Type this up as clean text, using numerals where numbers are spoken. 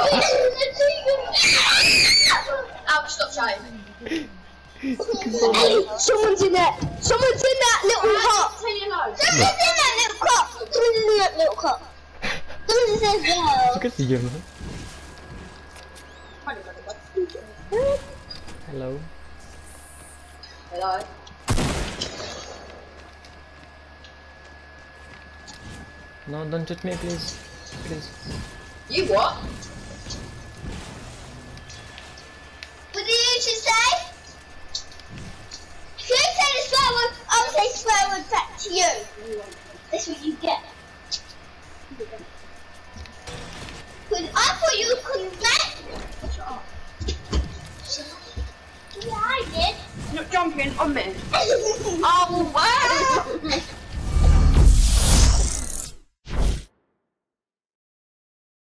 Ouch, stop shouting. Hey, someone's in there. Someone's in that little cup. Say hello. Someone's in that little cup. Someone's in that little cup. Someone says hello. Suka diam. Hello. Hello. No, don't shoot me, please. Please. You what? What did you just say? If you say the swear word, I'll say swear word back to you. That's what you get. Because I thought you couldn't get. Yeah, I did. You're not jumping on me. Oh, wow.